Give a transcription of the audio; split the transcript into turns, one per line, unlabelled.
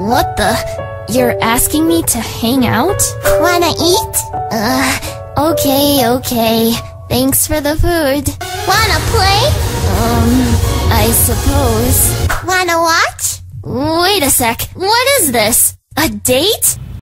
What the? You're asking me to hang out?
Wanna eat?
Okay. Thanks for the food.
Wanna play?
I suppose.
Wanna watch?
Wait a sec. What is this? A date?